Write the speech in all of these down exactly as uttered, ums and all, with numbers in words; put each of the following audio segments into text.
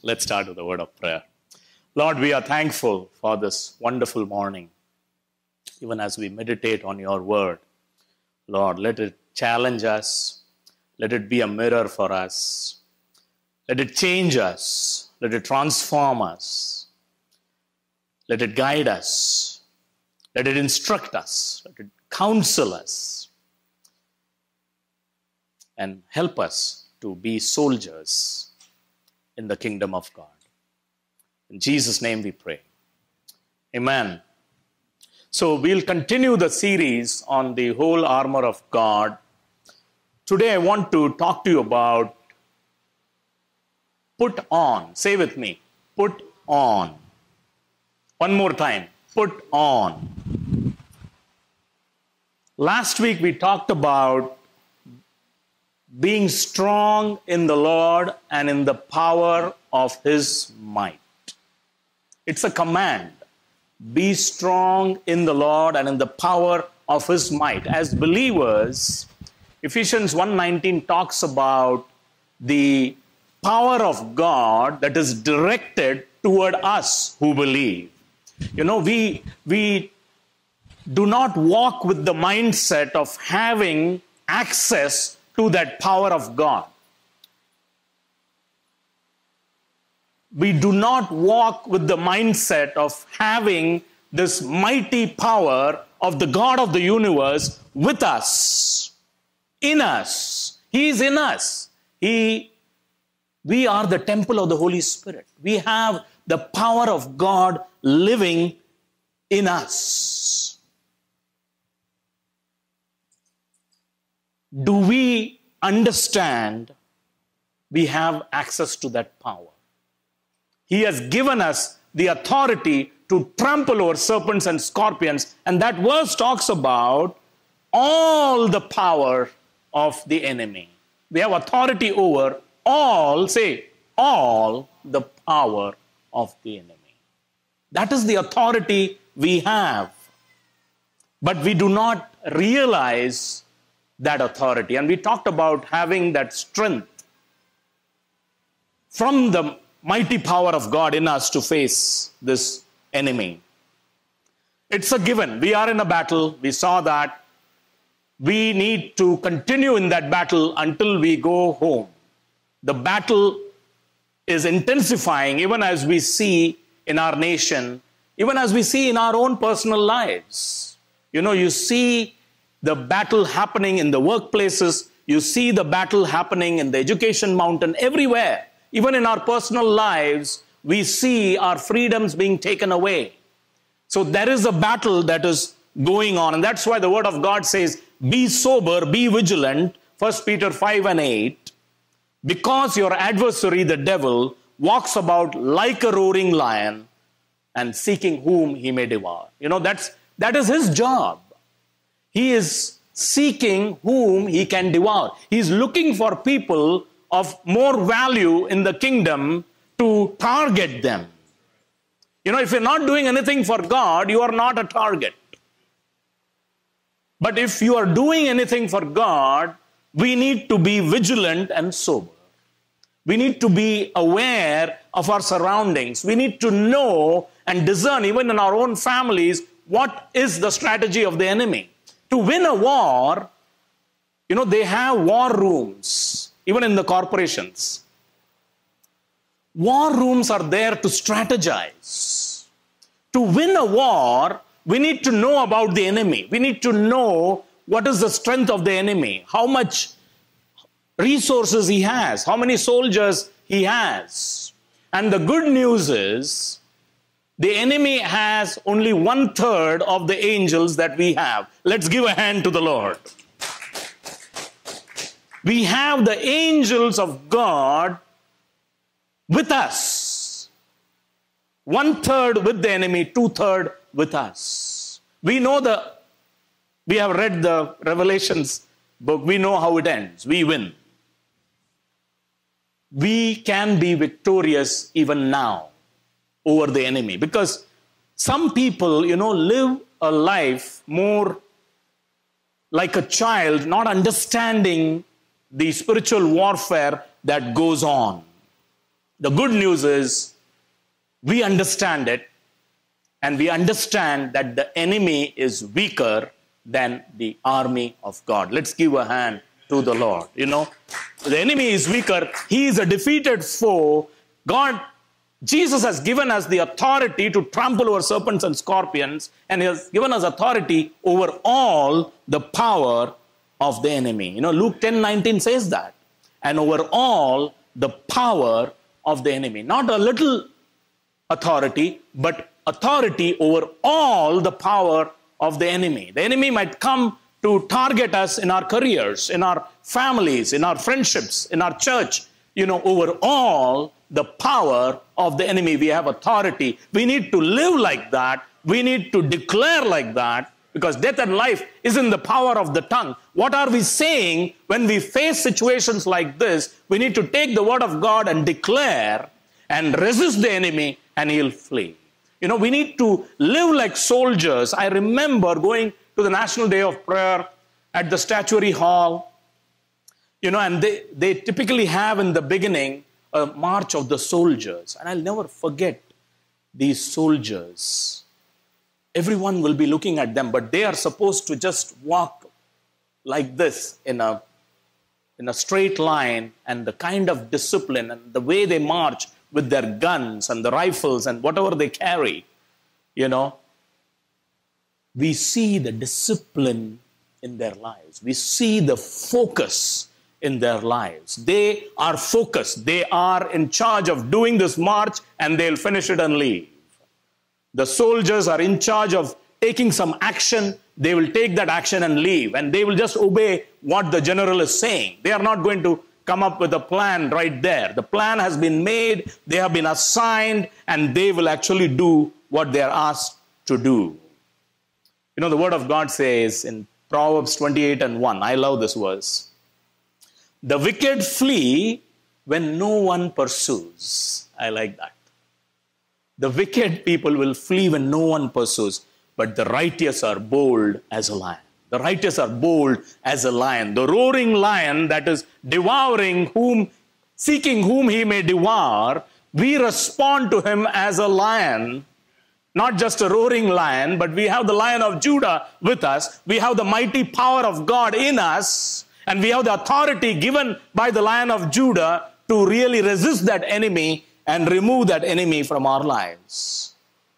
Let's start with a word of prayer. Lord, we are thankful for this wonderful morning. Even as we meditate on your word, Lord, let it challenge us. Let it be a mirror for us. Let it change us. Let it transform us. Let it guide us. Let it instruct us. Let it counsel us. And help us to be soldiers in the kingdom of God. In Jesus' name we pray. Amen. So we'll continue the series on the whole armor of God. Today I want to talk to you about put on. Say with me, put on. One more time, put on. Last week we talked about being strong in the Lord and in the power of his might. It's a command. Be strong in the Lord and in the power of his might. As believers, Ephesians one nineteen talks about the power of God that is directed toward us who believe. You know, we, we do not walk with the mindset of having access to that power of God. We do not walk with the mindset of having this mighty power of the God of the universe with us, in us. He is in us. He, we are the temple of the Holy Spirit. We have the power of God living in us. Do we understand we have access to that power? He has given us the authority to trample over serpents and scorpions. And that verse talks about all the power of the enemy. We have authority over all, say, all the power of the enemy. That is the authority we have. But we do not realize that authority. And we talked about having that strength from the mighty power of God in us to face this enemy. It's a given. We are in a battle. We saw that. We need to continue in that battle until we go home. The battle is intensifying even as we see in our nation, even as we see in our own personal lives. You know, you see the battle happening in the workplaces. You see the battle happening in the education mountain, everywhere. Even in our personal lives, we see our freedoms being taken away. So there is a battle that is going on. And that's why the word of God says, be sober, be vigilant. First Peter five and eight. Because your adversary, the devil, walks about like a roaring lion and seeking whom he may devour. You know, that's, that is his job. He is seeking whom he can devour. He's looking for people of more value in the kingdom to target them. You know, if you're not doing anything for God, you are not a target. But if you are doing anything for God, we need to be vigilant and sober. We need to be aware of our surroundings. We need to know and discern, even in our own families, what is the strategy of the enemy. To win a war, you know, they have war rooms. Even in the corporations. War rooms are there to strategize. To win a war, we need to know about the enemy. We need to know what is the strength of the enemy, how much resources he has, how many soldiers he has. And the good news is, the enemy has only one third of the angels that we have. Let's give a hand to the Lord. We have the angels of God with us. One third with the enemy, two third with us. We know the, we have read the Revelations book. We know how it ends. We win. We can be victorious even now over the enemy. Because some people, you know, live a life more like a child, not understanding the spiritual warfare that goes on. The good news is we understand it, and we understand that the enemy is weaker than the army of God. Let's give a hand to the Lord. You know, the enemy is weaker. He is a defeated foe. God, Jesus has given us the authority to trample over serpents and scorpions, and he has given us authority over all the power of the enemy. You know, Luke ten nineteen says that. And over all the power of the enemy. Not a little authority, but authority over all the power of the enemy. The enemy might come to target us in our careers, in our families, in our friendships, in our church. You know, over all the power of the enemy, we have authority. We need to live like that. We need to declare like that, because death and life is in the power of the tongue. What are we saying when we face situations like this? We need to take the word of God and declare and resist the enemy, and he'll flee. You know, we need to live like soldiers. I remember going to the National Day of Prayer at the Statuary Hall. You know, and they, they typically have in the beginning a march of the soldiers. And I'll never forget these soldiers. Everyone will be looking at them, but they are supposed to just walk like this in a, in a straight line, and the kind of discipline and the way they march with their guns and the rifles and whatever they carry, you know, we see the discipline in their lives. We see the focus in their lives. They are focused. They are in charge of doing this march, and they'll finish it and leave. The soldiers are in charge of taking some action. They will take that action and leave, and they will just obey what the general is saying. They are not going to come up with a plan right there. The plan has been made, they have been assigned, and they will actually do what they are asked to do. You know, the word of God says in Proverbs twenty-eight and one, I love this verse, the wicked flee when no one pursues. I like that. The wicked people will flee when no one pursues, but the righteous are bold as a lion. The righteous are bold as a lion. The roaring lion that is devouring whom, seeking whom he may devour, we respond to him as a lion. Not just a roaring lion, but we have the Lion of Judah with us. We have the mighty power of God in us. And we have the authority given by the Lion of Judah to really resist that enemy and remove that enemy from our lives.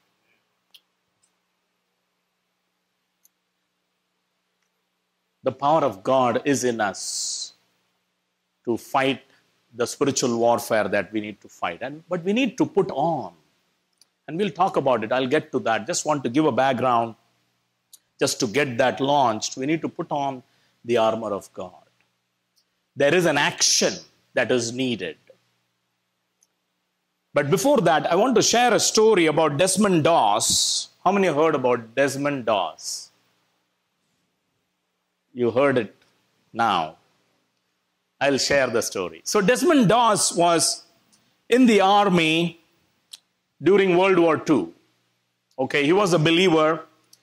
The power of God is in us to fight the spiritual warfare that we need to fight. And, but we need to put on. And we'll talk about it. I'll get to that. Just want to give a background. Just to get that launched, we need to put on the armor of God. There is an action that is needed. But before that, I want to share a story about Desmond Doss. How many have heard about Desmond Doss? You heard it now. I'll share the story. So Desmond Doss was in the army during World War Two. Okay, he was a believer.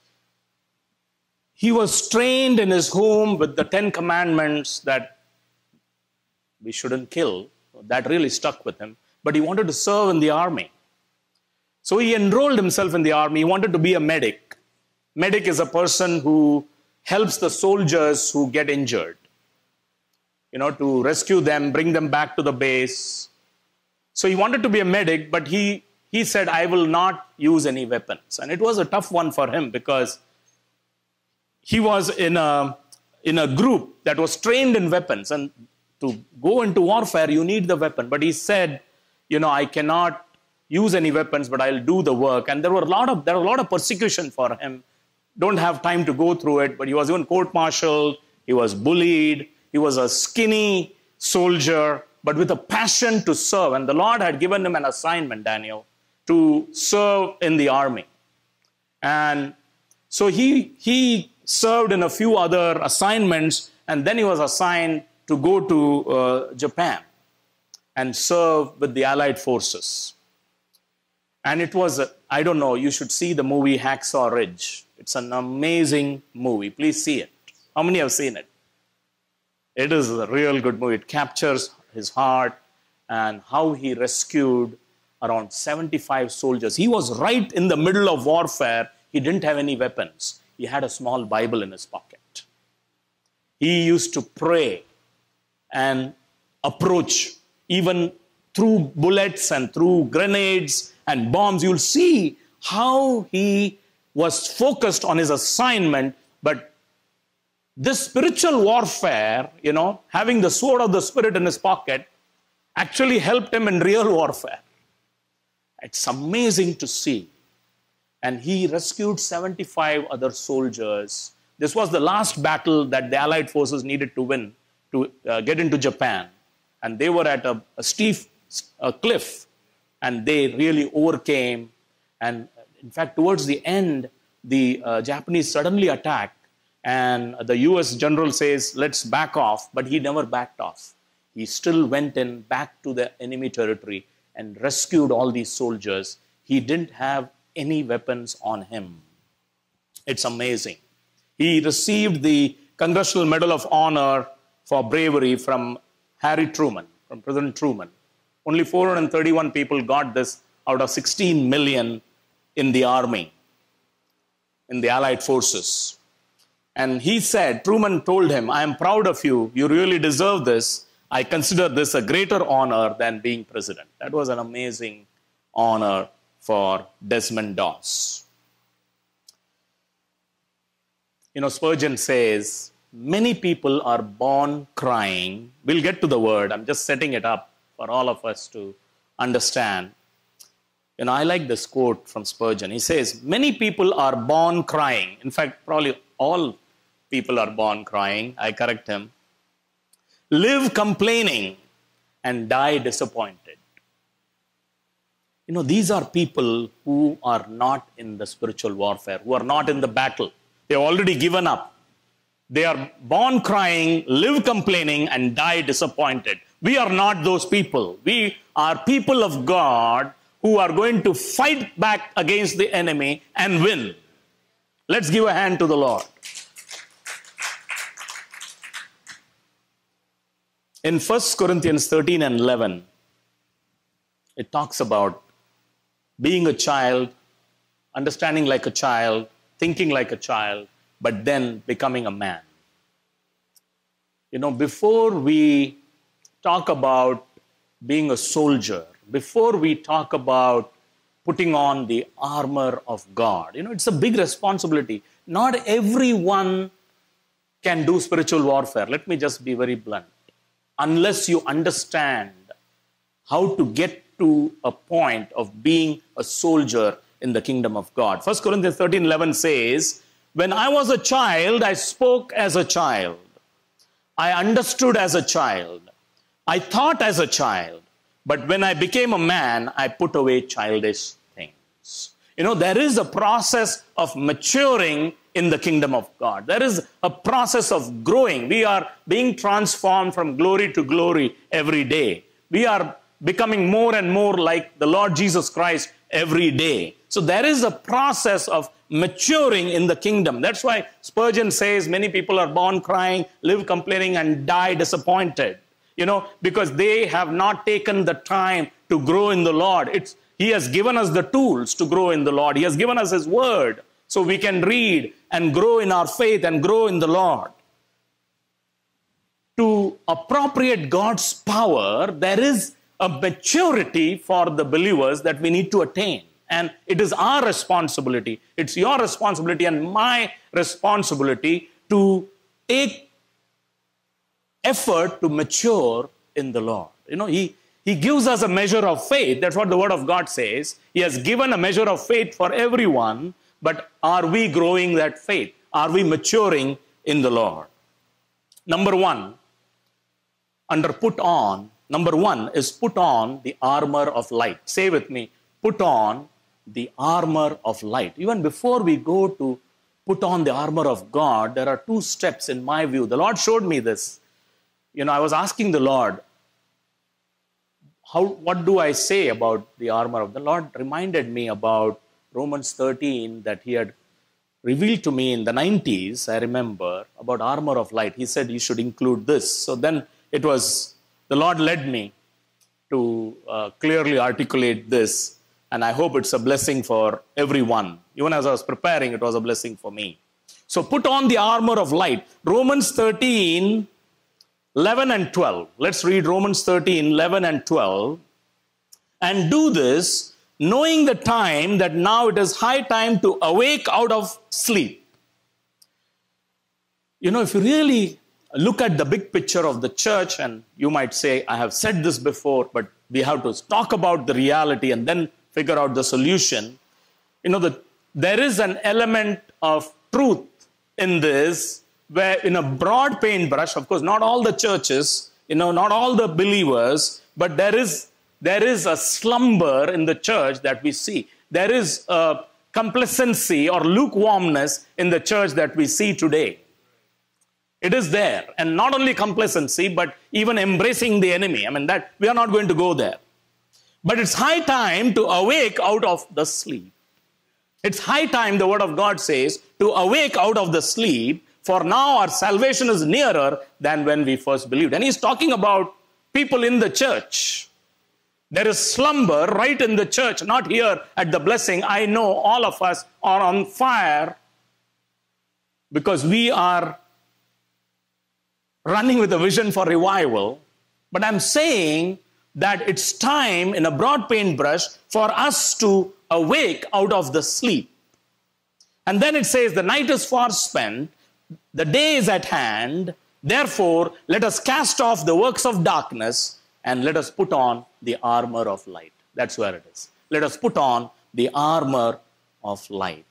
He was trained in his home with the Ten Commandments that we shouldn't kill. That really stuck with him. But he wanted to serve in the army. So he enrolled himself in the army. He wanted to be a medic. Medic is a person who helps the soldiers who get injured. You know, to rescue them, bring them back to the base. So he wanted to be a medic, but he, he said, I will not use any weapons. And it was a tough one for him because he was in a, in a group that was trained in weapons. And to go into warfare, you need the weapon. But he said, you know, I cannot use any weapons, but I'll do the work. And there were a lot of, there were a lot of persecution for him. Don't have time to go through it, but he was even court-martialed. He was bullied. He was a skinny soldier, but with a passion to serve. And the Lord had given him an assignment, Daniel, to serve in the army. And so he, he served in a few other assignments, and then he was assigned to go to uh, Japan and serve with the Allied forces. And it was, a, I don't know, you should see the movie Hacksaw Ridge. It's an amazing movie. Please see it. How many have seen it? It is a real good movie. It captures his heart and how he rescued around seventy-five soldiers. He was right in the middle of warfare. He didn't have any weapons. He had a small Bible in his pocket. He used to pray and approach even through bullets and through grenades and bombs. You'll see how he was focused on his assignment. But this spiritual warfare, you know, having the sword of the Spirit in his pocket, actually helped him in real warfare. It's amazing to see. And he rescued seventy-five other soldiers. This was the last battle that the Allied forces needed to win to uh, get into Japan. And they were at a, a steep a cliff, and they really overcame. And in fact, towards the end, the uh, Japanese suddenly attacked, and the U S general says, let's back off, but he never backed off. He still went in back to the enemy territory and rescued all these soldiers. He didn't have any weapons on him. It's amazing. He received the Congressional Medal of Honor for bravery from Harry Truman, from President Truman. Only four hundred thirty-one people got this out of sixteen million in the army, in the Allied forces. And he said, Truman told him, I am proud of you. You really deserve this. I consider this a greater honor than being president. That was an amazing honor for Desmond Doss. You know, Spurgeon says, many people are born crying. We'll get to the word. I'm just setting it up for all of us to understand. You know, I like this quote from Spurgeon. He says, many people are born crying. In fact, probably all people are born crying. I correct him. Live complaining and die disappointed. You know, these are people who are not in the spiritual warfare, who are not in the battle. They've already given up. They are born crying, live complaining, and die disappointed. We are not those people. We are people of God who are going to fight back against the enemy and win. Let's give a hand to the Lord. In First Corinthians thirteen and eleven, it talks about being a child, understanding like a child, thinking like a child, but then becoming a man. You know, before we talk about being a soldier, before we talk about putting on the armor of God, you know, it's a big responsibility. Not everyone can do spiritual warfare. Let me just be very blunt. Unless you understand how to get to a point of being a soldier in the kingdom of God. First Corinthians thirteen eleven says, when I was a child, I spoke as a child. I understood as a child. I thought as a child. But when I became a man, I put away childish things. You know, there is a process of maturing in the kingdom of God. There is a process of growing. We are being transformed from glory to glory every day. We are becoming more and more like the Lord Jesus Christ every day. So there is a process of maturing in the kingdom. That's why Spurgeon says many people are born crying, live complaining, and die disappointed. You know, because they have not taken the time to grow in the Lord. It's, He has given us the tools to grow in the Lord. He has given us His word so we can read and grow in our faith and grow in the Lord. To appropriate God's power, there is a maturity for the believers that we need to attain. And it is our responsibility. It's your responsibility and my responsibility to take effort to mature in the Lord. You know, He, he gives us a measure of faith. That's what the Word of God says. He has given a measure of faith for everyone. But are we growing that faith? Are we maturing in the Lord? Number one, under put on, number one is put on the armor of light. Say with me, put on the armor of light. Even before we go to put on the armor of God, there are two steps in my view. The Lord showed me this. You know, I was asking the Lord, how, what do I say about the armor of the Lord? Reminded me about Romans thirteen that He had revealed to me in the nineties, I remember, about armor of light. He said you should include this. So then it was, the Lord led me to uh, clearly articulate this, and I hope it's a blessing for everyone. Even as I was preparing, it was a blessing for me. So put on the armor of light. Romans thirteen, eleven and twelve. Let's read Romans thirteen, eleven and twelve. And do this, knowing the time that now it is high time to awake out of sleep. You know, if you really look at the big picture of the church, and you might say, I have said this before, but we have to talk about the reality and then figure out the solution. You know, the, there is an element of truth in this, where in a broad paintbrush, of course, not all the churches, you know, not all the believers, but there is, there is a slumber in the church that we see. There is a complacency or lukewarmness in the church that we see today. It is there, and not only complacency, but even embracing the enemy. I mean, that we are not going to go there. But it's high time to awake out of the sleep. It's high time, the word of God says, to awake out of the sleep, for now our salvation is nearer than when we first believed. And he's talking about people in the church. There is slumber right in the church, not here at the blessing. I know all of us are on fire because we are running with a vision for revival. But I'm saying that it's time in a broad paintbrush for us to awake out of the sleep. And then it says, the night is far spent, the day is at hand, therefore let us cast off the works of darkness and let us put on the armor of light. That's where it is. Let us put on the armor of light.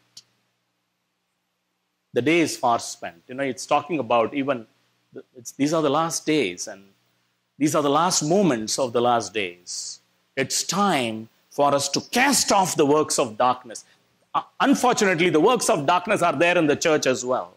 The day is far spent. You know, it's talking about even, it's, these are the last days, and these are the last moments of the last days. It's time for us to cast off the works of darkness. Uh, unfortunately, the works of darkness are there in the church as well.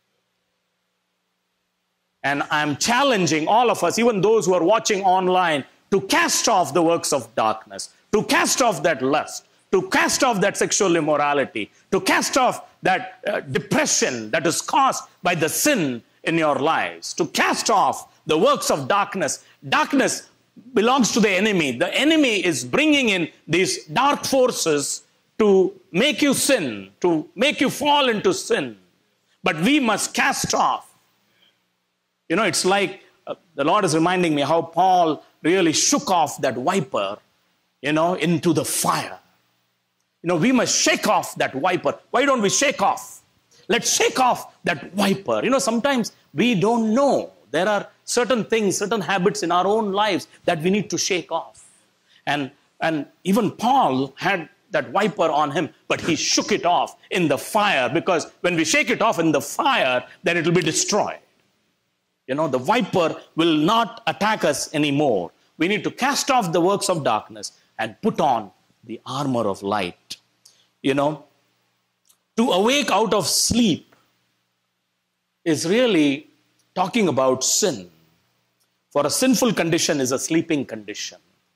And I'm challenging all of us, even those who are watching online, to cast off the works of darkness, to cast off that lust, to cast off that sexual immorality, to cast off that uh, depression that is caused by the sin in your lives, to cast off the works of darkness. Darkness belongs to the enemy. The enemy is bringing in these dark forces to make you sin, to make you fall into sin. But we must cast off. You know, it's like uh, the Lord is reminding me how Paul really shook off that viper, you know, into the fire. You know, we must shake off that viper. Why don't we shake off? Let's shake off that viper. You know, sometimes we don't know. There are certain things, certain habits in our own lives that we need to shake off. And, and even Paul had that viper on him, but he shook it off in the fire, because when we shake it off in the fire, then it will be destroyed. You know, the viper will not attack us anymore. We need to cast off the works of darkness and put on the armor of light. You know, to awake out of sleep is really talking about sin. For a sinful condition is a sleeping condition.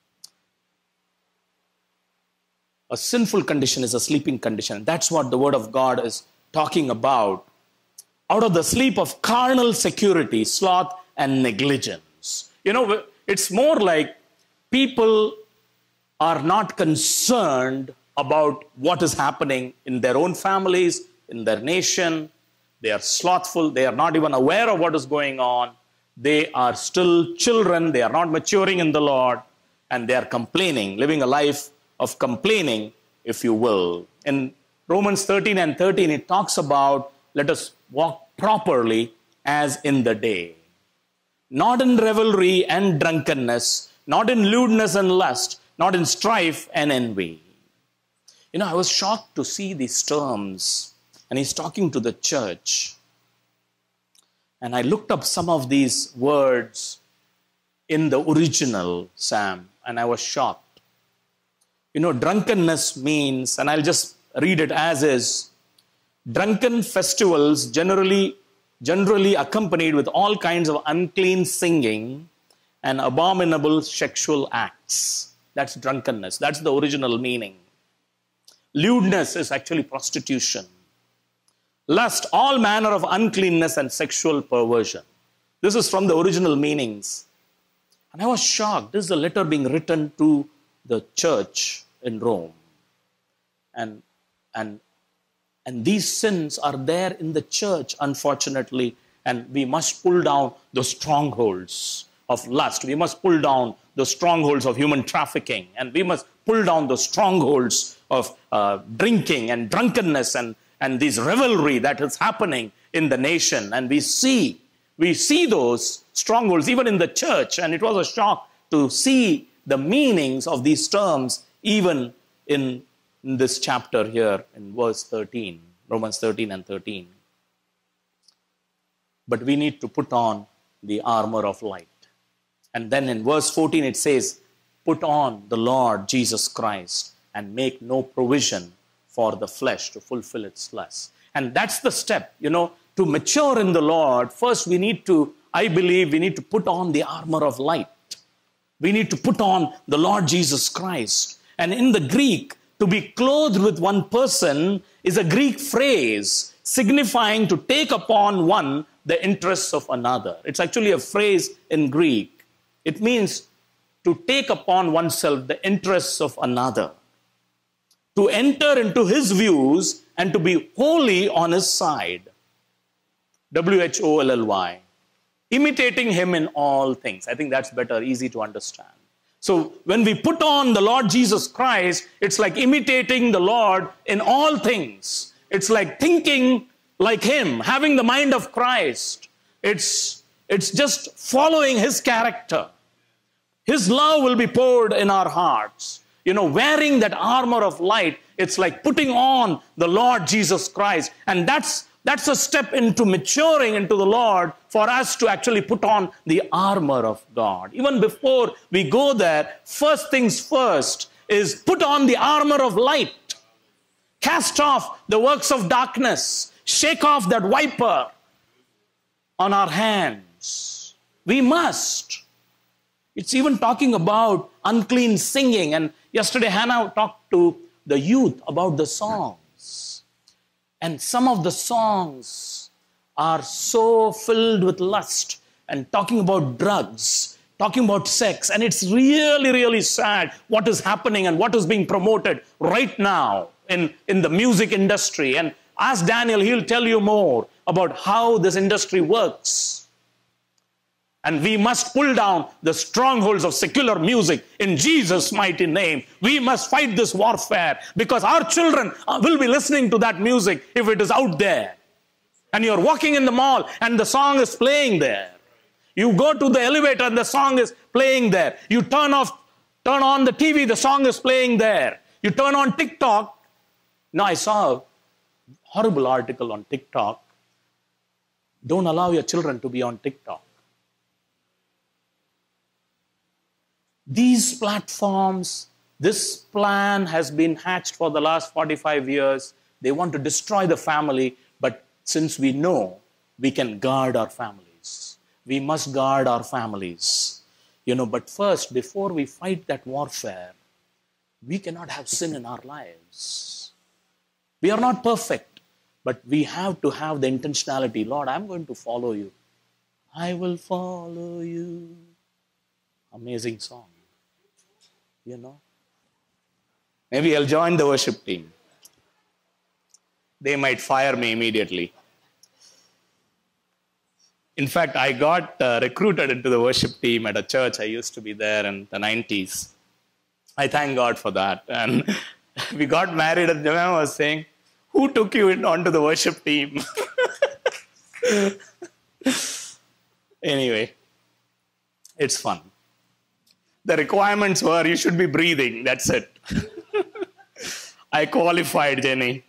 A sinful condition is a sleeping condition. That's what the Word of God is talking about. Out of the sleep of carnal security, sloth, and negligence. You know, it's more like people are not concerned about what is happening in their own families, in their nation. They are slothful. They are not even aware of what is going on. They are still children. They are not maturing in the Lord. And they are complaining, living a life of complaining, if you will. In Romans thirteen and thirteen, it talks about, let us walk properly as in the day. Not in revelry and drunkenness, not in lewdness and lust, not in strife and envy. You know, I was shocked to see these terms, and he's talking to the church. And I looked up some of these words in the original, Sam, and I was shocked. You know, drunkenness means, and I'll just read it as is, drunken festivals generally, generally accompanied with all kinds of unclean singing and abominable sexual acts. That's drunkenness. That's the original meaning. Lewdness is actually prostitution. Lust, all manner of uncleanness and sexual perversion. This is from the original meanings. And I was shocked. This is a letter being written to the church in Rome. And, and, and these sins are there in the church, unfortunately. And we must pull down the strongholds of lust. We must pull down the strongholds of human trafficking. And we must pull down the strongholds of uh, drinking and drunkenness and, and this revelry that is happening in the nation. And we see, we see those strongholds even in the church. And it was a shock to see the meanings of these terms even in, in this chapter here in verse thirteen, Romans thirteen and thirteen. But we need to put on the armor of light. And then in verse fourteen it says, put on the Lord Jesus Christ and make no provision for the flesh to fulfill its lust. And that's the step, you know, to mature in the Lord. First we need to, I believe, we need to put on the armor of light. We need to put on the Lord Jesus Christ. And in the Greek, to be clothed with one person is a Greek phrase signifying to take upon one the interests of another. It's actually a phrase in Greek. It means to take upon oneself the interests of another, to enter into his views and to be wholly on his side. W H O L L Y. Imitating him in all things. I think that's better, easy to understand. So when we put on the Lord Jesus Christ, it's like imitating the Lord in all things. It's like thinking like him, having the mind of Christ. It's, it's just following his character. His love will be poured in our hearts. You know, wearing that armor of light, it's like putting on the Lord Jesus Christ. And that's, that's a step into maturing into the Lord for us to actually put on the armor of God. Even before we go there, first things first is put on the armor of light. Cast off the works of darkness. Shake off that viper on our hands. We must. It's even talking about unclean singing. And yesterday Hannah talked to the youth about the songs. And some of the songs are so filled with lust and talking about drugs, talking about sex. And it's really, really sad what is happening and what is being promoted right now in, in the music industry. And ask Daniel, he'll tell you more about how this industry works. And we must pull down the strongholds of secular music in Jesus' mighty name. We must fight this warfare because our children will be listening to that music if it is out there. And you're walking in the mall and the song is playing there. You go to the elevator and the song is playing there. You turn off, turn on the T V, the song is playing there. You turn on TikTok. Now I saw a horrible article on TikTok. Don't allow your children to be on TikTok. These platforms, this plan has been hatched for the last forty-five years. They want to destroy the family, but since we know we can guard our families, we must guard our families. You know, but first, before we fight that warfare, we cannot have sin in our lives. We are not perfect, but we have to have the intentionality. Lord, I'm going to follow you. I will follow you. Amazing song. You know, maybe I'll join the worship team. They might fire me immediately. In fact, I got uh, recruited into the worship team at a church. I used to be there in the nineties. I thank God for that. And we got married and Jemima was saying, who took you in onto the worship team? Anyway, it's fun. The requirements were you should be breathing. That's it. I qualified, Jenny.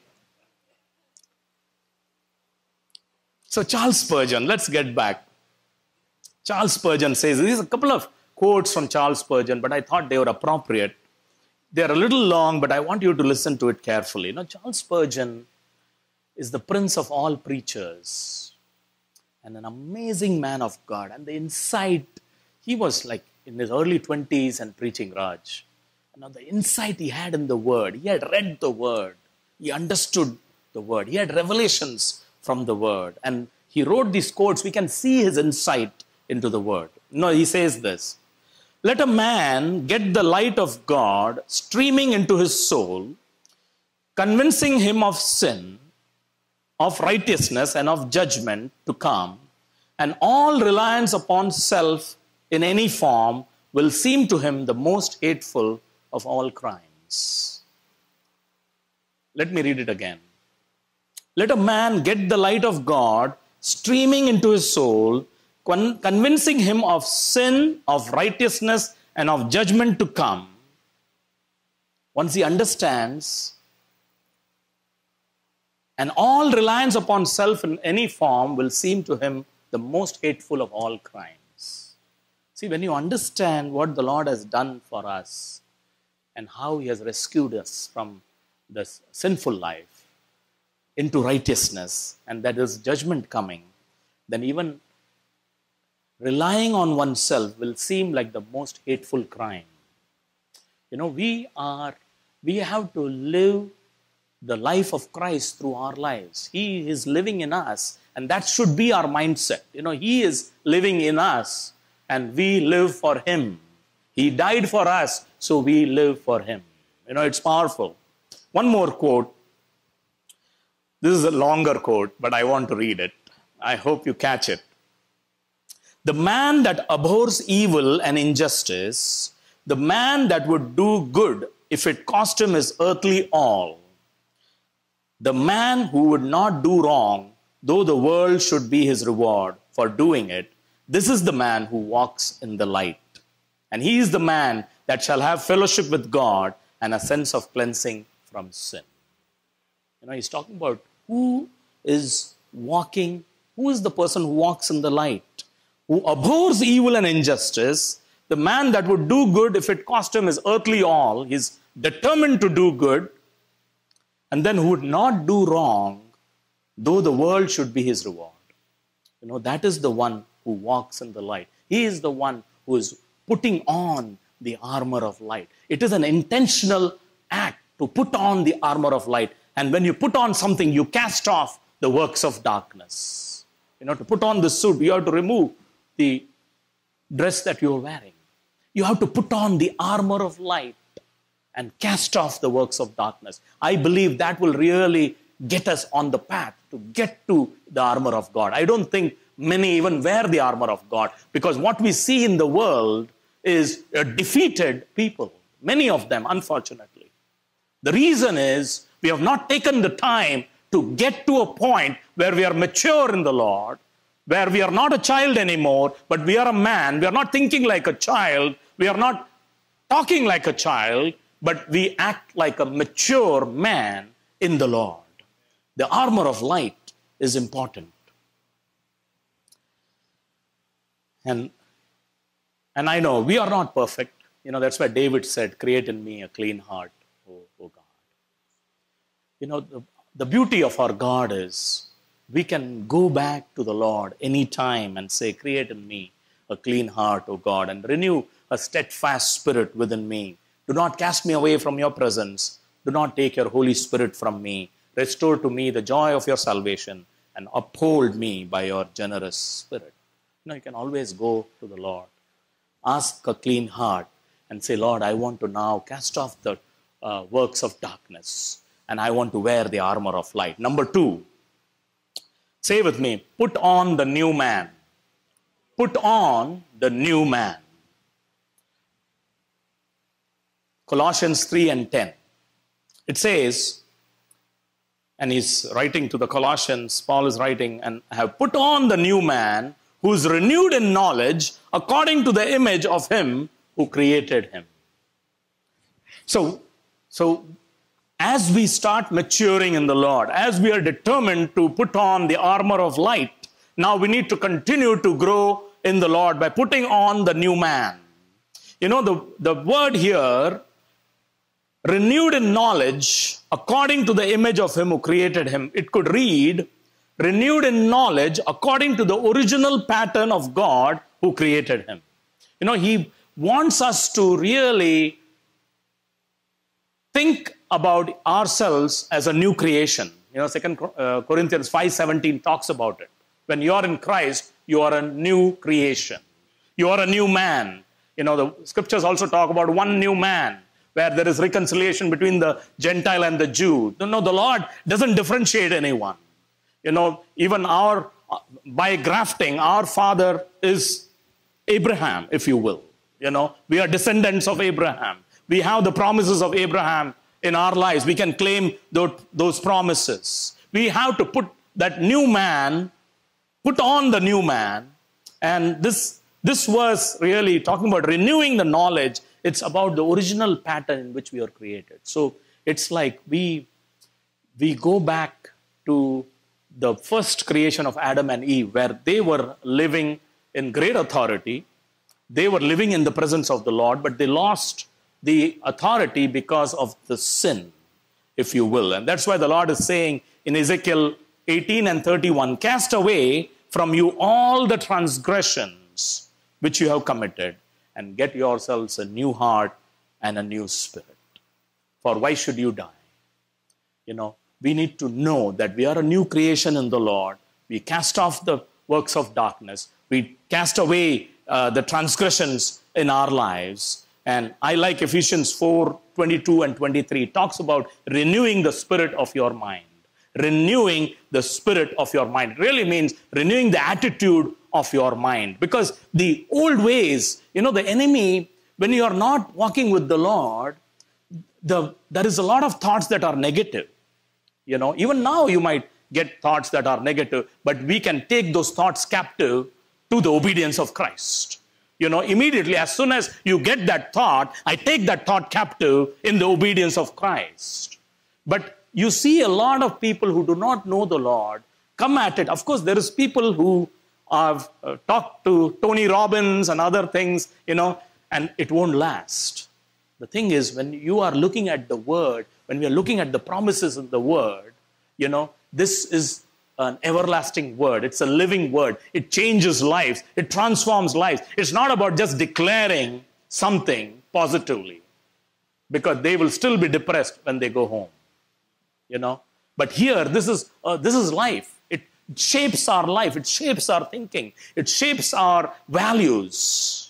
So Charles Spurgeon, let's get back. Charles Spurgeon says, these are a couple of quotes from Charles Spurgeon, but I thought they were appropriate. They're a little long, but I want you to listen to it carefully. You know, Charles Spurgeon is the prince of all preachers and an amazing man of God. And the insight, he was like in his early twenties and preaching Raj. And now the insight he had in the word, he had read the word, he understood the word, he had revelations from the word. And he wrote these quotes, we can see his insight into the word. No, he says this, Let a man get the light of God streaming into his soul, convincing him of sin, of righteousness, and of judgment to come, and all reliance upon self in any form will seem to him the most hateful of all crimes. Let me read it again. Let a man get the light of God streaming into his soul, con- convincing him of sin, of righteousness, and of judgment to come. Once he understands, and all reliance upon self in any form will seem to him the most hateful of all crimes. See, when you understand what the Lord has done for us and how he has rescued us from this sinful life into righteousness, and that is judgment coming, then even relying on oneself will seem like the most hateful crime. You know, we are, we have to live the life of Christ through our lives. He is living in us, and that should be our mindset. You know, he is living in us, and we live for him. He died for us, so we live for him. You know, it's powerful. One more quote. This is a longer quote, but I want to read it. I hope you catch it. The man that abhors evil and injustice, the man that would do good if it cost him his earthly all, the man who would not do wrong, though the world should be his reward for doing it, this is the man who walks in the light. And he is the man that shall have fellowship with God and a sense of cleansing from sin. You know, he's talking about who is walking, who is the person who walks in the light, who abhors evil and injustice, the man that would do good if it cost him his earthly all, he's determined to do good, and then who would not do wrong, though the world should be his reward. You know, that is the one who walks in the light. He is the one who is putting on the armor of light. It is an intentional act to put on the armor of light. And when you put on something, you cast off the works of darkness. You know, to put on the suit, you have to remove the dress that you're wearing. You have to put on the armor of light and cast off the works of darkness. I believe that will really get us on the path to get to the armor of God. I don't think many even wear the armor of God, because what we see in the world is a defeated people. Many of them, unfortunately. The reason is we have not taken the time to get to a point where we are mature in the Lord, where we are not a child anymore, but we are a man. We are not thinking like a child. We are not talking like a child, but we act like a mature man in the Lord. The armor of light is important. And, and I know we are not perfect. You know, that's why David said, create in me a clean heart, O, o God. You know, the, the beauty of our God is we can go back to the Lord anytime and say, create in me a clean heart, O God, and renew a steadfast spirit within me. Do not cast me away from your presence. Do not take your Holy Spirit from me. Restore to me the joy of your salvation and uphold me by your generous spirit. You know, you can always go to the Lord, ask a clean heart, and say, Lord, I want to now cast off the uh, works of darkness, and I want to wear the armor of light. Number two, say with me, put on the new man. Put on the new man. Colossians three and ten. It says, and he's writing to the Colossians, Paul is writing, and have put on the new man, who is renewed in knowledge according to the image of him who created him. So, so as we start maturing in the Lord, as we are determined to put on the armor of light, now we need to continue to grow in the Lord by putting on the new man. You know, the, the word here, renewed in knowledge according to the image of him who created him, it could read, renewed in knowledge according to the original pattern of God who created him. You know, he wants us to really think about ourselves as a new creation. You know, Second Corinthians five seventeen talks about it. When you are in Christ, you are a new creation. You are a new man. You know, the scriptures also talk about one new man, where there is reconciliation between the Gentile and the Jew. No, no, the Lord doesn't differentiate anyone. You know, even our, by grafting, our father is Abraham, if you will. You know, we are descendants of Abraham. We have the promises of Abraham in our lives. We can claim those, those promises. We have to put that new man, put on the new man. And this, this was really talking about renewing the knowledge. It's about the original pattern in which we are created. So it's like we, we go back to the first creation of Adam and Eve, where they were living in great authority. They were living in the presence of the Lord, but they lost the authority because of the sin, if you will. And that's why the Lord is saying in Ezekiel eighteen and thirty-one, cast away from you all the transgressions which you have committed, and get yourselves a new heart and a new spirit. For why should you die? You know, we need to know that we are a new creation in the Lord. We cast off the works of darkness. We cast away uh, the transgressions in our lives. And I like Ephesians four, twenty-two and twenty-three. It talks about renewing the spirit of your mind. Renewing the spirit of your mind. It really means renewing the attitude of your mind. Because the old ways, you know, the enemy, when you are not walking with the Lord, the, there is a lot of thoughts that are negative. You know, even now you might get thoughts that are negative, but we can take those thoughts captive to the obedience of Christ. You know, immediately, as soon as you get that thought, I take that thought captive in the obedience of Christ. But you see a lot of people who do not know the Lord come at it. Of course, there is people who have uh, talked to Tony Robbins and other things, you know, and it won't last. The thing is, when you are looking at the Word, when we are looking at the promises in the Word, you know, this is an everlasting word. It's a living word. It changes lives. It transforms lives. It's not about just declaring something positively, because they will still be depressed when they go home. You know, but here, this is, uh, this is life. It shapes our life. It shapes our thinking. It shapes our values.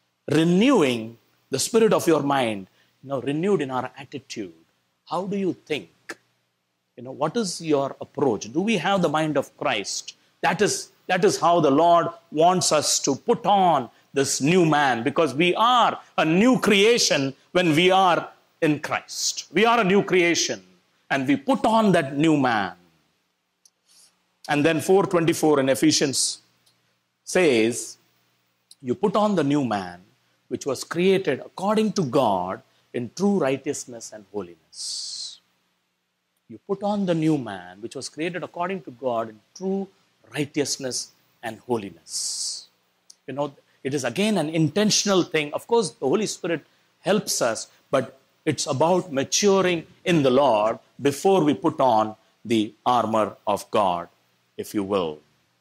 Renewing the spirit of your mind, you know, renewed in our attitude. How do you think? You know, what is your approach? Do we have the mind of Christ? That is, that is how the Lord wants us to put on this new man, because we are a new creation when we are in Christ. We are a new creation, and we put on that new man. And then four twenty-four in Ephesians says, you put on the new man, which was created according to God in true righteousness and holiness. You put on the new man, which was created according to God in true righteousness and holiness. You know, it is again an intentional thing. Of course, the Holy Spirit helps us, but it's about maturing in the Lord before we put on the armor of God, if you will.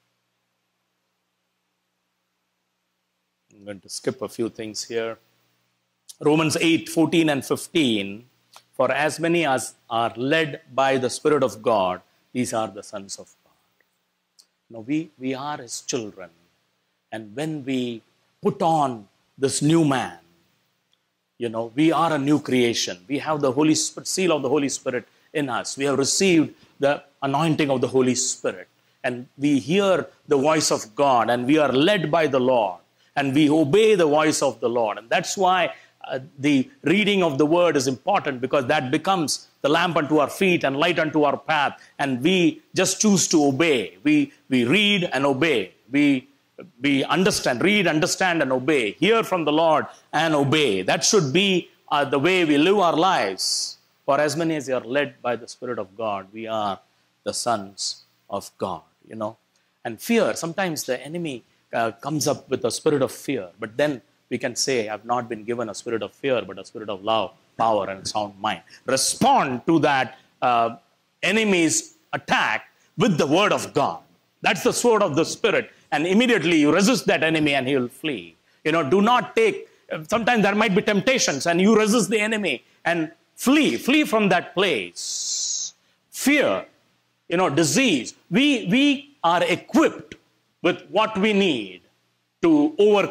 I'm going to skip a few things here. Romans eight, fourteen and fifteen. For as many as are led by the Spirit of God, these are the sons of God. You know, we, we are His children. And when we put on this new man, you know, we are a new creation. We have the Holy Spirit, seal of the Holy Spirit in us. We have received the anointing of the Holy Spirit. And we hear the voice of God, and we are led by the Lord. And we obey the voice of the Lord. And that's why Uh, the reading of the word is important, because that becomes the lamp unto our feet and light unto our path. And we just choose to obey. We, we read and obey. We, we understand, read, understand, and obey. Hear from the Lord and obey. That should be uh, the way we live our lives. For as many as are led by the Spirit of God, we are the sons of God, you know. And fear, sometimes the enemy uh, comes up with a spirit of fear, but then we can say, I've not been given a spirit of fear, but a spirit of love, power, and sound mind. Respond to that uh, enemy's attack with the word of God. That's the sword of the Spirit. And immediately you resist that enemy and he will flee. You know, do not take, sometimes there might be temptations and you resist the enemy and flee, flee from that place. Fear, you know, disease. We, we are equipped with what we need to overcome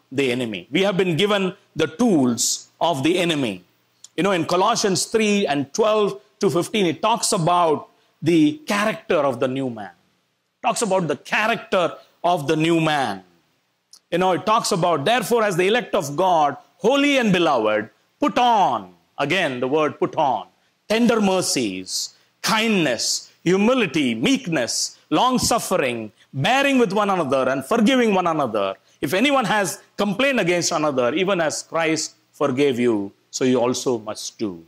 the enemy. We have been given the tools of the enemy. You know, in Colossians three and twelve to fifteen, it talks about the character of the new man. It talks about the character of the new man. You know, it talks about, therefore, as the elect of God, holy and beloved, put on, again, the word put on, tender mercies, kindness, humility, meekness, long-suffering, bearing with one another and forgiving one another. If anyone has complained against another, even as Christ forgave you, so you also must do.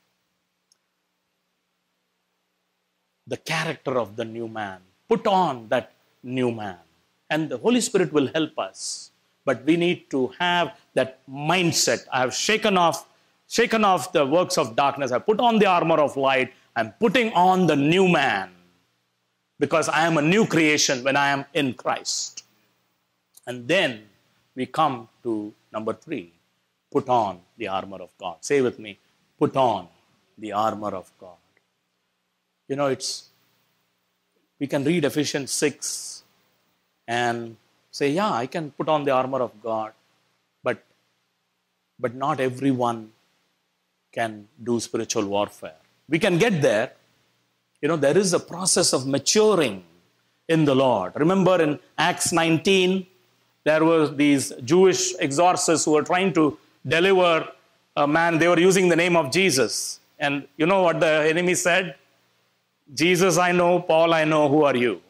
The character of the new man. Put on that new man. And the Holy Spirit will help us. But we need to have that mindset. I have shaken off, shaken off the works of darkness. I put on the armor of light. I'm putting on the new man. Because I am a new creation when I am in Christ. And then we come to number three. Put on the armor of God. Say with me, put on the armor of God. You know, it's, we can read Ephesians six and say, yeah, I can put on the armor of God, but, but not everyone can do spiritual warfare. We can get there. You know, there is a process of maturing in the Lord. Remember in Acts nineteen, there were these Jewish exorcists who were trying to deliver a man. They were using the name of Jesus. And you know what the enemy said? Jesus I know, Paul I know, who are you?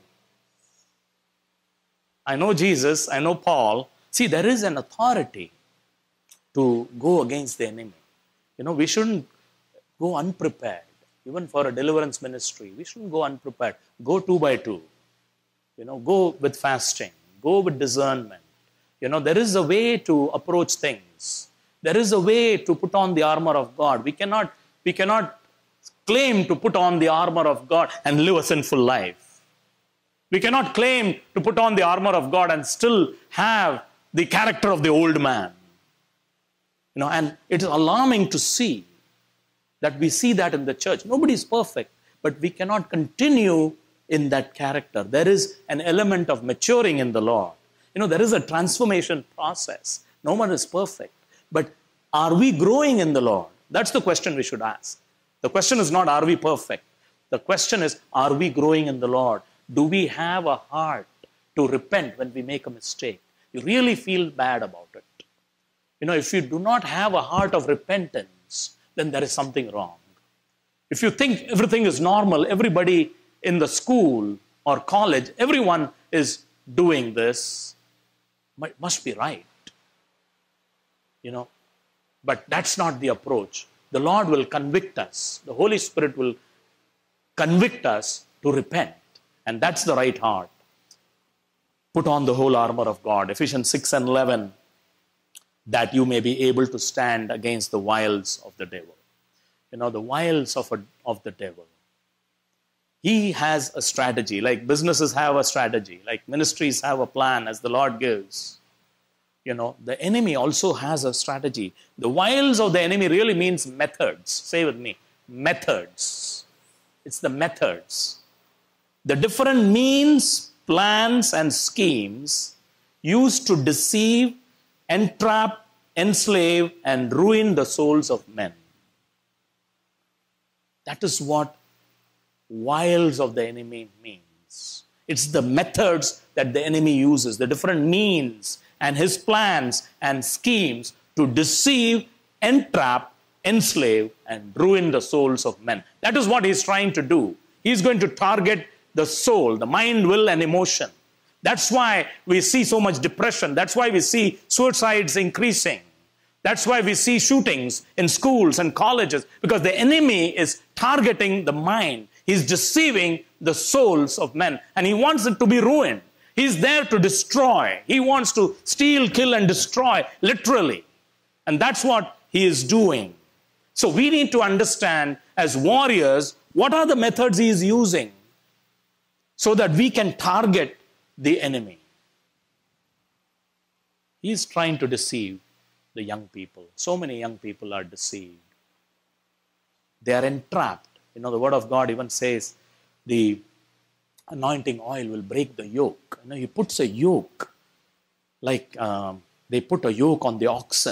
I know Jesus, I know Paul. See, there is an authority to go against the enemy. You know, we shouldn't go unprepared. Even for a deliverance ministry, we shouldn't go unprepared. Go two by two. You know, go with fasting. Go with discernment. You know, there is a way to approach things. There is a way to put on the armor of God. We cannot, we cannot claim to put on the armor of God and live a sinful life. We cannot claim to put on the armor of God and still have the character of the old man. You know, and it is alarming to see that we see that in the church. Nobody is perfect, but we cannot continue in that character. There is an element of maturing in the Lord. You know, there is a transformation process. No one is perfect, but are we growing in the Lord? That's the question we should ask. The question is not, are we perfect? The question is, are we growing in the Lord? Do we have a heart to repent when we make a mistake? You really feel bad about it. You know, if you do not have a heart of repentance, then there is something wrong. If you think everything is normal, everybody in the school or college, everyone is doing this, must be right. You know, but that's not the approach. The Lord will convict us. The Holy Spirit will convict us to repent. And that's the right heart. Put on the whole armor of God. Ephesians six and eleven. That you may be able to stand against the wiles of the devil. You know, the wiles of, a, of the devil. He has a strategy, like businesses have a strategy, like ministries have a plan as the Lord gives. You know, the enemy also has a strategy. The wiles of the enemy really means methods. Say with me, methods. It's the methods. The different means, plans, and schemes used to deceive, entrap, enslave, and ruin the souls of men. That is what wiles of the enemy means. It's the methods that the enemy uses, the different means and his plans and schemes to deceive, entrap, enslave, and ruin the souls of men. That is what he's trying to do. He's going to target the soul, the mind, will, and emotion. That's why we see so much depression. That's why we see suicides increasing. That's why we see shootings in schools and colleges, because the enemy is targeting the mind. He's deceiving the souls of men, and he wants it to be ruined. He's there to destroy. He wants to steal, kill, and destroy, literally. And that's what he is doing. So we need to understand, as warriors, what are the methods he is using so that we can target the enemy. He is trying to deceive the young people. So many young people are deceived. They are entrapped. You know, the word of God even says the anointing oil will break the yoke. You know, he puts a yoke, like um, they put a yoke on the oxen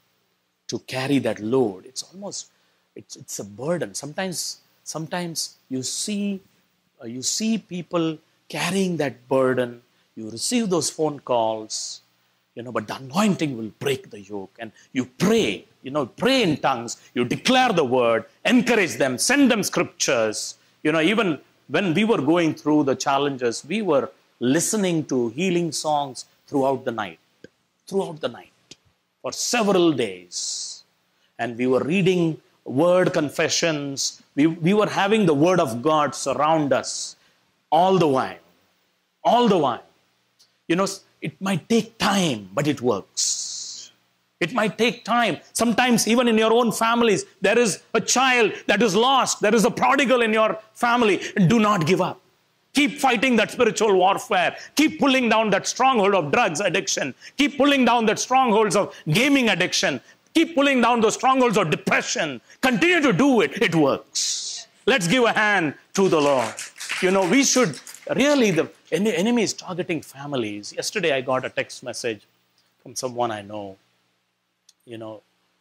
to carry that load. It's almost, it's, it's a burden. Sometimes, sometimes you see, uh, you see people carrying that burden. You receive those phone calls, you know, but the anointing will break the yoke. And you pray, you know, pray in tongues. You declare the word, encourage them, send them scriptures. You know, even when we were going through the challenges, we were listening to healing songs throughout the night, throughout the night, for several days. And we were reading word confessions. We, we were having the word of God surround us all the while, all the while. You know, it might take time, but it works. It might take time. Sometimes even in your own families, there is a child that is lost. There is a prodigal in your family. Do not give up. Keep fighting that spiritual warfare. Keep pulling down that stronghold of drugs addiction. Keep pulling down that strongholds of gaming addiction. Keep pulling down those strongholds of depression. Continue to do it. It works. Let's give a hand to the Lord. You know, we should really, the enemy is targeting families. Yesterday I got a text message from someone I know, you know,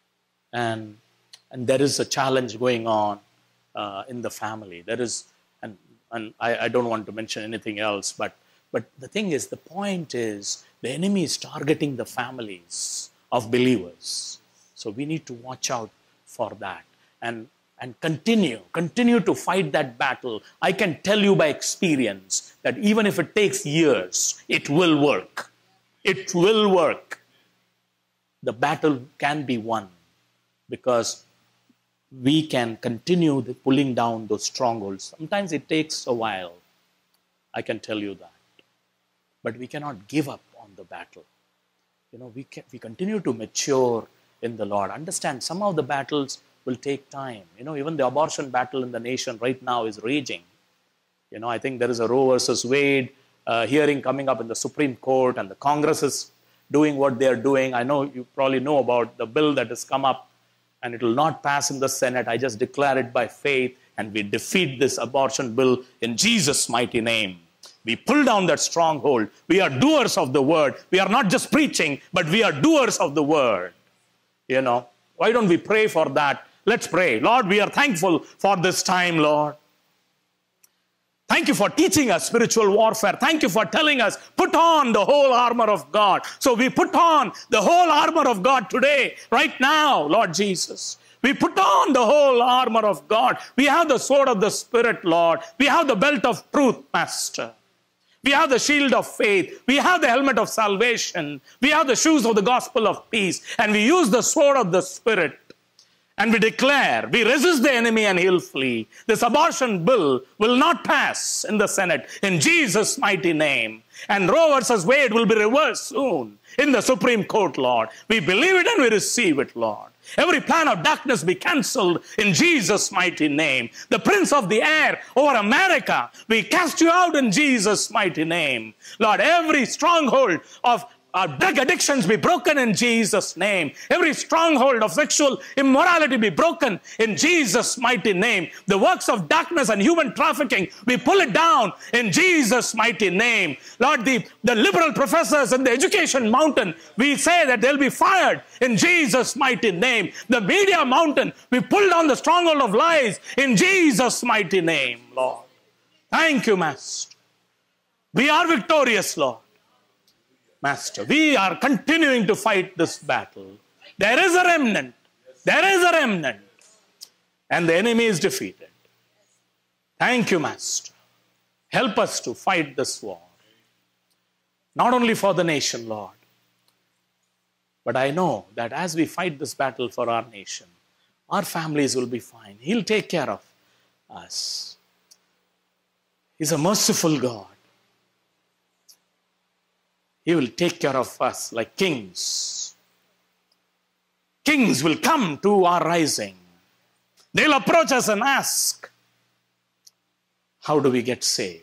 and, and there is a challenge going on uh, in the family. There is, and, and I, I don't want to mention anything else, but, but the thing is, the point is, the enemy is targeting the families of believers. So we need to watch out for that and, and continue, continue to fight that battle. I can tell you by experience that even if it takes years, it will work. It will work. The battle can be won because we can continue the pulling down those strongholds. Sometimes it takes a while. I can tell you that. But we cannot give up on the battle. You know, we, can, we continue to mature in the Lord. Understand, some of the battles will take time. You know, even the abortion battle in the nation right now is raging. You know, I think there is a Roe versus Wade uh, hearing coming up in the Supreme Court, and the Congress is doing what they are doing. I know you probably know about the bill that has come up, and it will not pass in the Senate. I just declare it by faith, and we defeat this abortion bill in Jesus' mighty name. We pull down that stronghold. We are doers of the word. We are not just preaching, but we are doers of the word. You know, why don't we pray for that? Let's pray. Lord, we are thankful for this time, Lord. Thank you for teaching us spiritual warfare. Thank you for telling us, put on the whole armor of God. So we put on the whole armor of God today, right now, Lord Jesus. We put on the whole armor of God. We have the sword of the Spirit, Lord. We have the belt of truth, Master. We have the shield of faith. We have the helmet of salvation. We have the shoes of the gospel of peace. And we use the sword of the Spirit. And we declare, we resist the enemy and he'll flee. This abortion bill will not pass in the Senate in Jesus' mighty name. And Roe versus Wade will be reversed soon in the Supreme Court, Lord. We believe it and we receive it, Lord. Every plan of darkness be cancelled in Jesus' mighty name. The prince of the air over America, we cast you out in Jesus' mighty name. Lord, every stronghold of our drug addictions be broken in Jesus' name. Every stronghold of sexual immorality be broken in Jesus' mighty name. The works of darkness and human trafficking, we pull it down in Jesus' mighty name. Lord, the, the liberal professors in the education mountain, we say that they'll be fired in Jesus' mighty name. The media mountain, we pull down the stronghold of lies in Jesus' mighty name, Lord. Thank you, Master. We are victorious, Lord. Master, we are continuing to fight this battle. There is a remnant. There is a remnant. And the enemy is defeated. Thank you, Master. Help us to fight this war. Not only for the nation, Lord, but I know that as we fight this battle for our nation, our families will be fine. He'll take care of us. He's a merciful God. He will take care of us like kings. Kings will come to our rising. They'll approach us and ask, how do we get saved?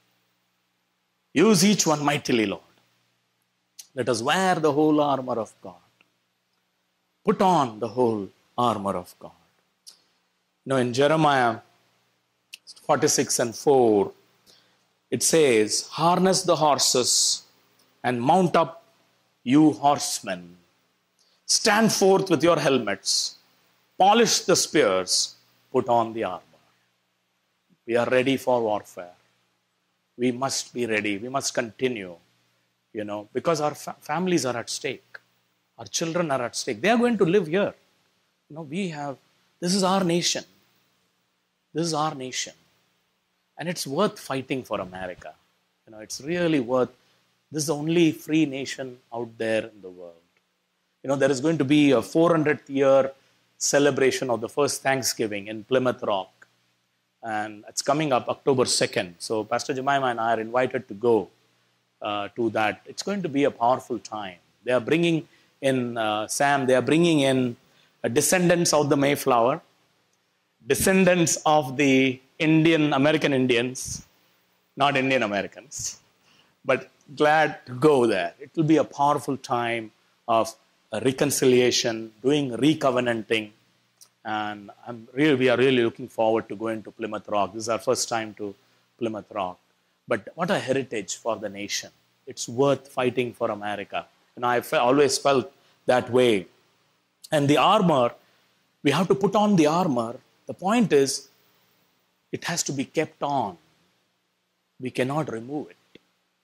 Use each one mightily, Lord. Let us wear the whole armor of God. Put on the whole armor of God. You know, in Jeremiah forty-six and four, it says, harness the horses and mount up You horsemen, stand forth with your helmets, polish the spears, put on the armor. We are ready for warfare. We must be ready. We must continue, you know, because our fa- families are at stake. Our children are at stake. They are going to live here. You know, we have, this is our nation. This is our nation. And it's worth fighting for America. You know, it's really worth, this is the only free nation out there in the world. You know, there is going to be a four hundredth year celebration of the first Thanksgiving in Plymouth Rock. And it's coming up October second. So Pastor Jemima and I are invited to go uh, to that. It's going to be a powerful time. They are bringing in, uh, Sam, they are bringing in uh, descendants of the Mayflower, descendants of the Indian, American Indians, not Indian Americans, but glad to go there. It will be a powerful time of uh, reconciliation, doing recovenanting. And I'm really, we are really looking forward to going to Plymouth Rock. This is our first time to Plymouth Rock. But what a heritage for the nation. It's worth fighting for America. And I've always felt that way. And the armor, we have to put on the armor. The point is, it has to be kept on. We cannot remove it.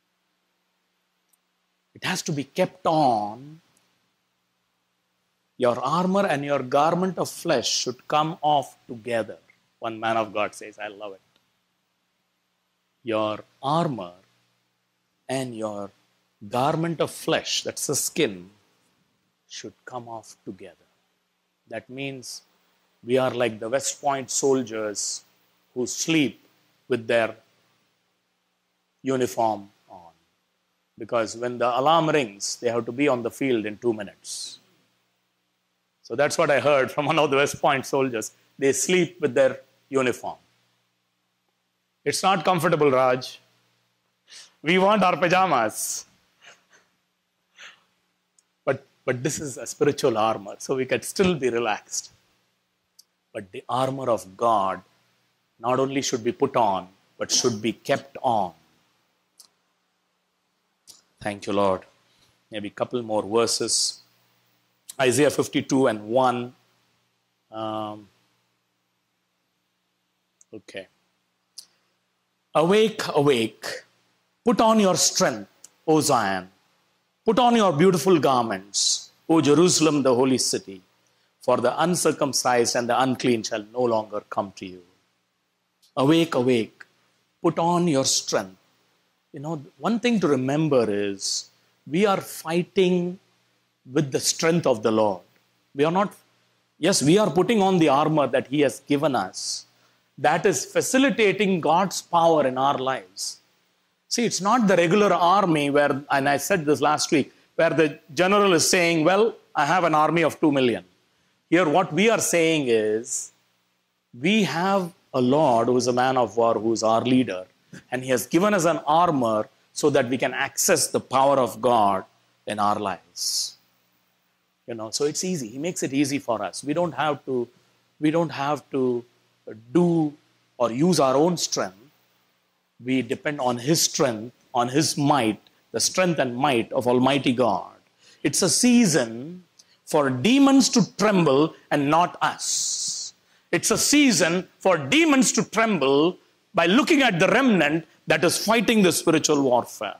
It has to be kept on. Your armor and your garment of flesh should come off together. One man of God says, I love it. Your armor and your garment of flesh, that's the skin, should come off together. That means we are like the West Point soldiers who sleep with their uniform on. Because when the alarm rings, they have to be on the field in two minutes. So that's what I heard from one of the West Point soldiers. They sleep with their uniform. It's not comfortable, Raj. We want our pajamas. But, but this is a spiritual armor, so we can still be relaxed. But the armor of God not only should be put on, but should be kept on. Thank you, Lord. Maybe a couple more verses. Isaiah fifty-two and one. Um, okay. Awake, awake. Put on your strength, O Zion. Put on your beautiful garments, O Jerusalem, the holy city. For the uncircumcised and the unclean shall no longer come to you. Awake, awake. Put on your strength. You know, one thing to remember is we are fighting with the strength of the Lord. We are not, yes, we are putting on the armor that He has given us. That is facilitating God's power in our lives. See, it's not the regular army where, and I said this last week, where the general is saying, well, I have an army of two million. Here, what we are saying is, we have a Lord who is a man of war, who is our leader, and He has given us an armor so that we can access the power of God in our lives. You know, so it's easy. He makes it easy for us. We don't have to, we don't have to do or use our own strength. We depend on His strength, on His might, the strength and might of Almighty God. It's a season for demons to tremble and not us. It's a season for demons to tremble by looking at the remnant that is fighting the spiritual warfare.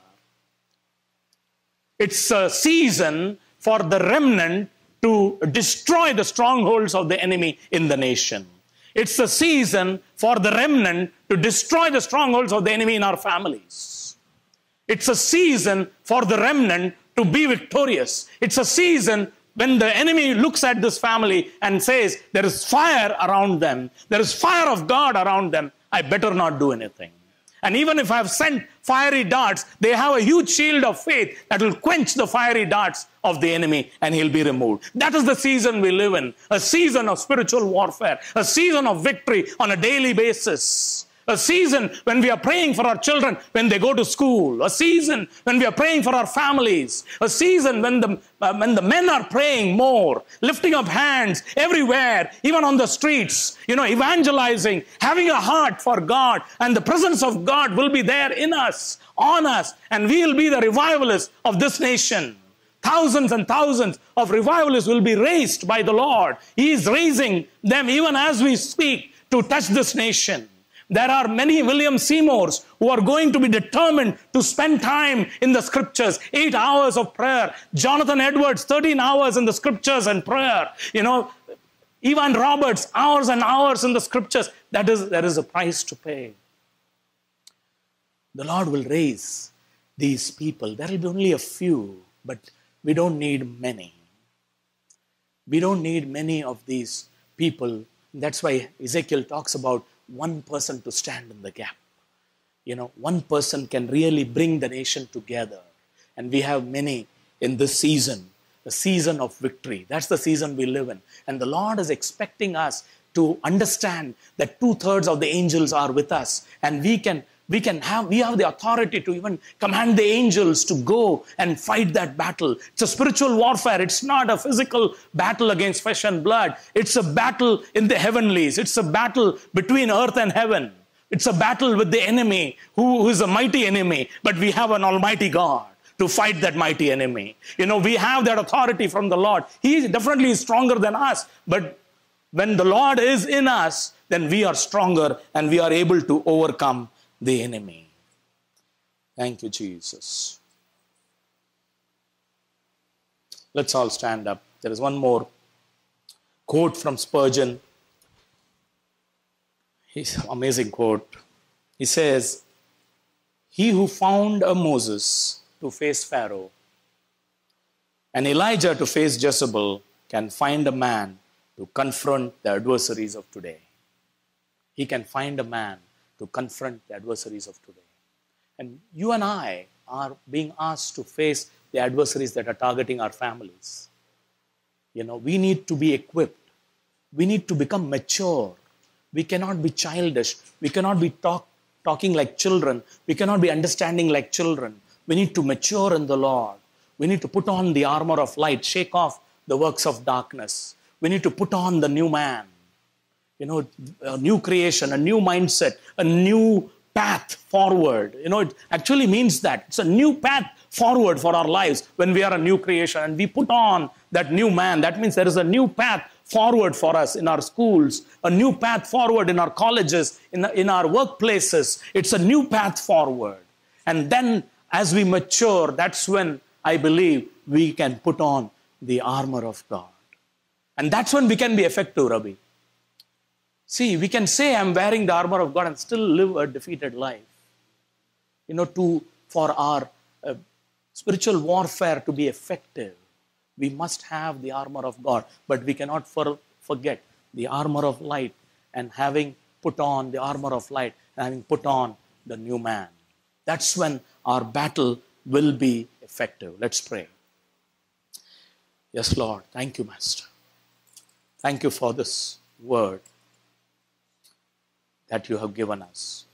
It's a season for the remnant to destroy the strongholds of the enemy in the nation. It's a season for the remnant to destroy the strongholds of the enemy in our families. It's a season for the remnant to be victorious. It's a season when the enemy looks at this family and says, there is fire around them. There is fire of God around them. I better not do anything. And even if I've sent fiery darts, they have a huge shield of faith that will quench the fiery darts of the enemy and he'll be removed. That is the season we live in. A season of spiritual warfare. A season of victory on a daily basis. A season when we are praying for our children when they go to school. A season when we are praying for our families. A season when the, uh, when the men are praying more, lifting up hands everywhere, even on the streets, you know, evangelizing, having a heart for God, and the presence of God will be there in us, on us, and we will be the revivalists of this nation. thousands and thousands of revivalists will be raised by the Lord. He is raising them even as we speak to touch this nation. There are many William Seymours who are going to be determined to spend time in the scriptures, eight hours of prayer. Jonathan Edwards, thirteen hours in the scriptures and prayer. You know, Evan Roberts, hours and hours in the scriptures. That is, there is a price to pay. The Lord will raise these people. There will be only a few, but we don't need many. We don't need many of these people. That's why Ezekiel talks about one person to stand in the gap. You know, one person can really bring the nation together. And we have many in this season, the season of victory. That's the season we live in. And the Lord is expecting us to understand that two-thirds of the angels are with us. And we can, we can have, we have the authority to even command the angels to go and fight that battle. It's a spiritual warfare. It's not a physical battle against flesh and blood. It's a battle in the heavenlies. It's a battle between earth and heaven. It's a battle with the enemy, who, who is a mighty enemy. But we have an almighty God to fight that mighty enemy. You know, we have that authority from the Lord. He definitely is stronger than us. But when the Lord is in us, then we are stronger and we are able to overcome the enemy. Thank you, Jesus. Let's all stand up. There is one more quote from Spurgeon. It's an amazing quote. He says, "He who found a Moses to face Pharaoh and Elijah to face Jezebel can find a man to confront the adversaries of today." He can find a man to confront the adversaries of today. And you and I are being asked to face the adversaries that are targeting our families. You know, we need to be equipped. We need to become mature. We cannot be childish. We cannot be talk, talking like children. We cannot be understanding like children. We need to mature in the Lord. We need to put on the armor of light, shake off the works of darkness. We need to put on the new man. You know, a new creation, a new mindset, a new path forward. You know, it actually means that. It's a new path forward for our lives when we are a new creation and we put on that new man. That means there is a new path forward for us in our schools, a new path forward in our colleges, in, in our workplaces. It's a new path forward. And then as we mature, that's when I believe we can put on the armor of God. And that's when we can be effective, Rabbi. See, we can say I'm wearing the armor of God and still live a defeated life. You know, to, for our uh, spiritual warfare to be effective, we must have the armor of God. But we cannot for, forget the armor of light, and having put on the armor of light and having put on the new man. That's when our battle will be effective. Let's pray. Yes, Lord. Thank you, Master. Thank you for this word that you have given us.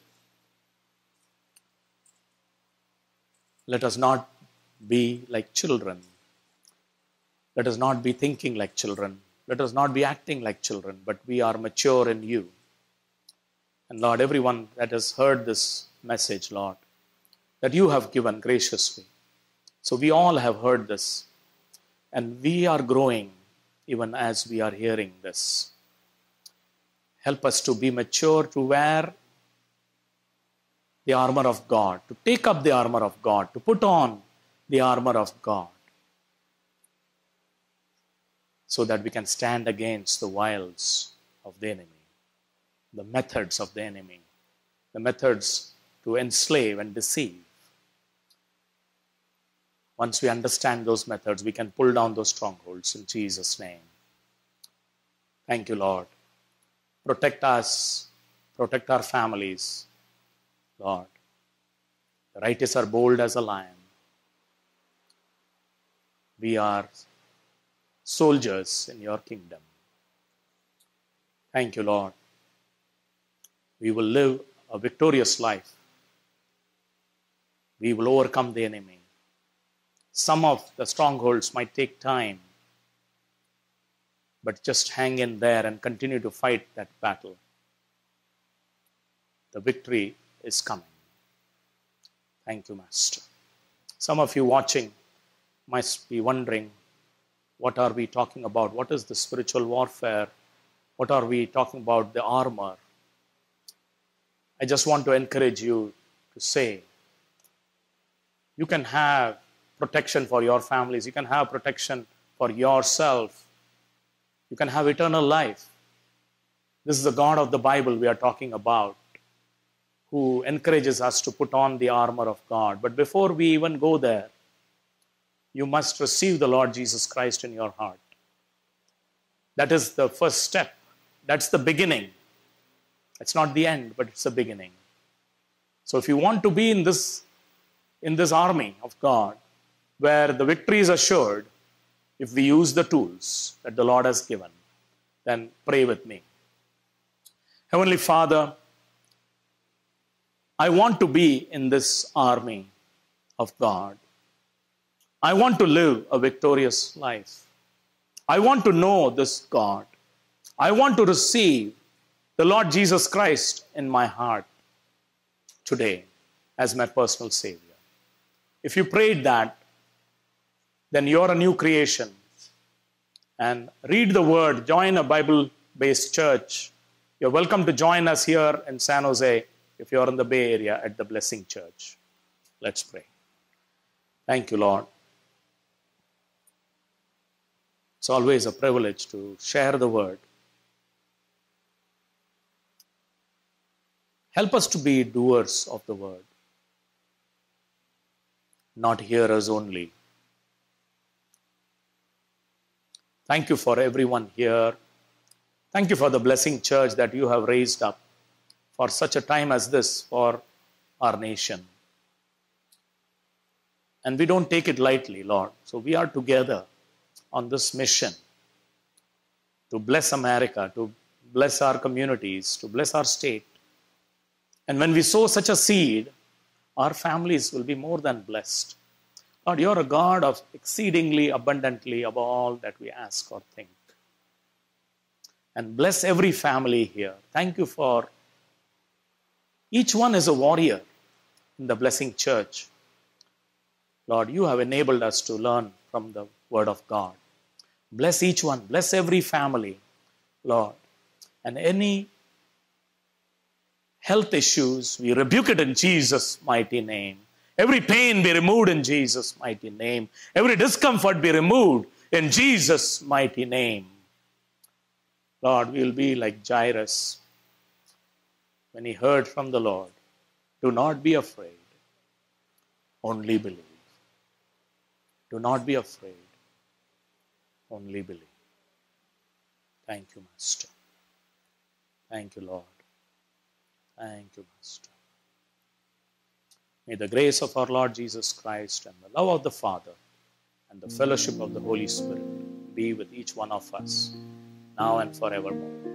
Let us not be like children. Let us not be thinking like children. Let us not be acting like children, but we are mature in you. And Lord, everyone that has heard this message, Lord, that you have given graciously. So we all have heard this, and we are growing even as we are hearing this. Help us to be mature, to wear the armor of God, to take up the armor of God, to put on the armor of God, so that we can stand against the wiles of the enemy, the methods of the enemy, the methods to enslave and deceive. Once we understand those methods, we can pull down those strongholds in Jesus' name. Thank you, Lord. Protect us, protect our families, Lord. The righteous are bold as a lion. We are soldiers in your kingdom. Thank you, Lord. We will live a victorious life. We will overcome the enemy. Some of the strongholds might take time, but just hang in there and continue to fight that battle. The victory is coming. Thank you, Master. Some of you watching, must be wondering, what are we talking about? What is the spiritual warfare? What are we talking about? The armor. I just want to encourage you to say, you can have protection for your families. You can have protection for yourself. You can have eternal life. This is the God of the Bible we are talking about, who encourages us to put on the armor of God. But before we even go there, you must receive the Lord Jesus Christ in your heart. That is the first step. That's the beginning. It's not the end, but it's the beginning. So if you want to be in this, in this army of God, where the victory is assured, if we use the tools that the Lord has given, then pray with me. Heavenly Father, I want to be in this army of God. I want to live a victorious life. I want to know this God. I want to receive the Lord Jesus Christ in my heart today as my personal Savior. If you prayed that, then you're a new creation. And read the Word, join a Bible-based church. You're welcome to join us here in San Jose if you're in the Bay Area at the Blessing Church. Let's pray. Thank you, Lord. It's always a privilege to share the Word. Help us to be doers of the Word, not hearers only. Thank you for everyone here. Thank you for the Blessing Church that you have raised up for such a time as this for our nation. And we don't take it lightly, Lord. So we are together on this mission to bless America, to bless our communities, to bless our state. And when we sow such a seed, our families will be more than blessed. Lord, you're a God of exceedingly abundantly above all that we ask or think. And bless every family here. Thank you for each one is a warrior in the Blessing Church. Lord, you have enabled us to learn from the Word of God. Bless each one. Bless every family, Lord. And any health issues, we rebuke it in Jesus' mighty name. Every pain be removed in Jesus' mighty name. Every discomfort be removed in Jesus' mighty name. Lord, we will be like Jairus when he heard from the Lord. Do not be afraid, only believe. Do not be afraid, only believe. Thank you, Master. Thank you, Lord. Thank you, Master. May the grace of our Lord Jesus Christ and the love of the Father and the fellowship of the Holy Spirit be with each one of us now and forevermore.